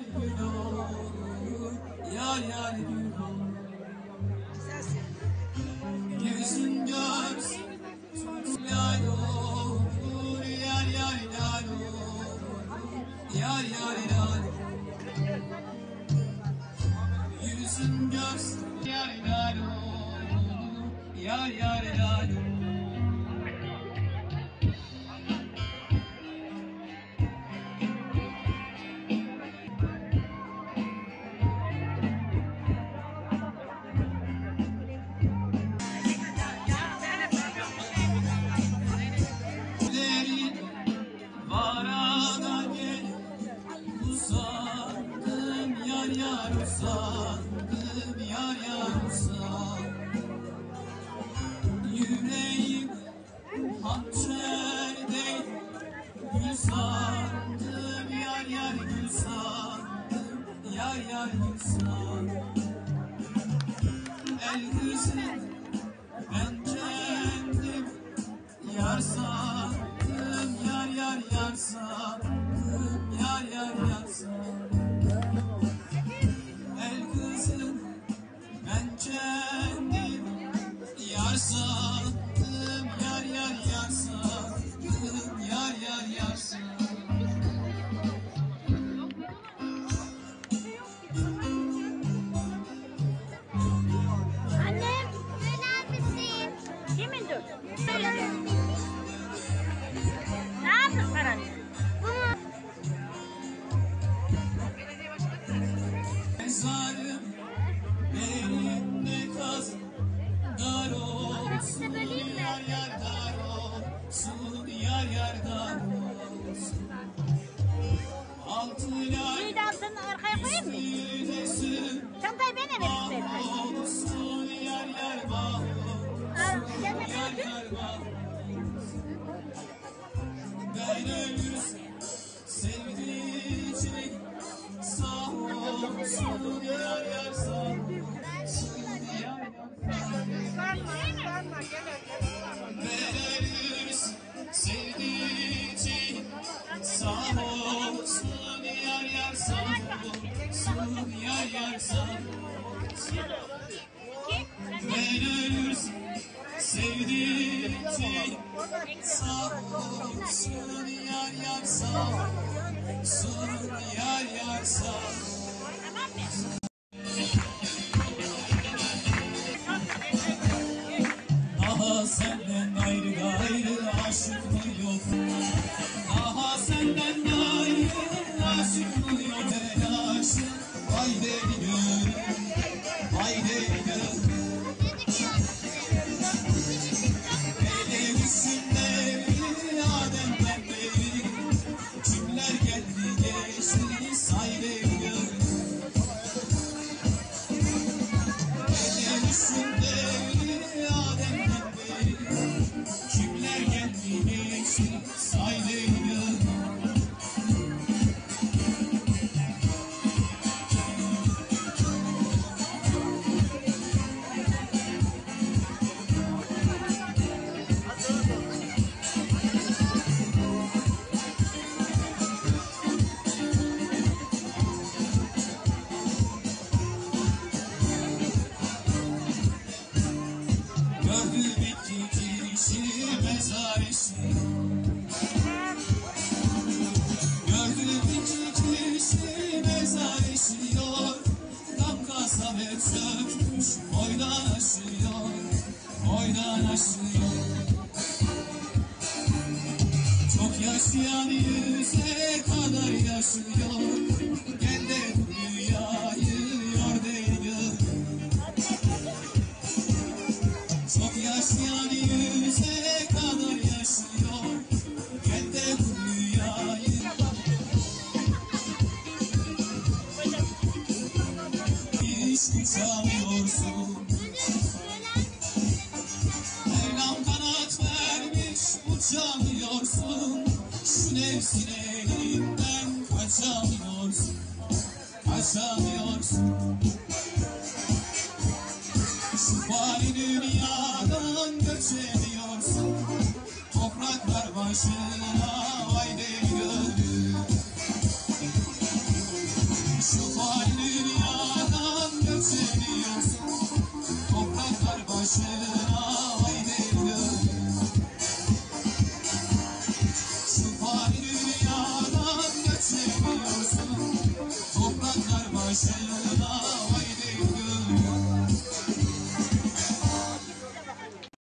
gül olur, yar yar gül olur. Yüzün görsün yar olur, yar yar yar olur, yar yar yar. Yüzün görsün yar yar olur, yar yar yar olur. Varana gel, usandım yar yar usandım yar yar usandım. Yüreğim hançer değil, gül sandım yar yar gül sandım yar yar gül sandım. El kızım ben kendim yar sandım yar yar yar sandım yar yar yar sandım. El kızım ben kendim yar sandım yar yar yar sandım yar yar yar sandım. Annem, söyler misin? Kimin dur? Söyle. Ne yaptın Karan? Mezarım elinde kaz, dar olsun yar yar dar olsun yar yar dar olsun. Altına Suyu da altını arkaya koyayım mı? yüzünesin Çantayı ben eve istersen. olsun yar yar bah yar yar bah. Ben ölürsem sevdiğim sağ olsun yar yar sağ olsun yar yar. Ben ölürsem sevdiğim sağ olsun yar yar sağ olsun yar yar sağ olsun. Ben ölürsem sevdiğim sağ olsun yar yar sağ olsun yar yar sağ olsun. Daha senden ayrı gayrı aşık mı yok? Daha senden ayrı aşık mı yok? Telaşım vay deli gönlüm, vay deli gönlüm. Hele üstünde Adem'den beri kimler geldi geçti say deli gönlüm. Hele üstünde Adem'den beri kimler geldi geçti say deli gönlüm. Gördü bitti kişi mezar işi. Gördü bitti kişi mezar işiyor. Tam kasavet sökmüş boydan aşıyor, boydan aşıyor. Çok yaşayan yüze kadar yaşıyor. Gel de bu dünyayı yor değil. Çok yaşayan yüze kadar yaşıyor. Gel de bu dünyayı hiç uçamıyorsun. Mevlam kanat vermiş uçamıyorsun. Şu nefsin elinden kaçamıyorsun, kaçamıyorsun. Şu fani dünyadan göçemiyorsun. Topraklar başına vay deli gönlüm. başına haydi gönül. Şu fani dünyadan göçemiyorsun, topraklar başına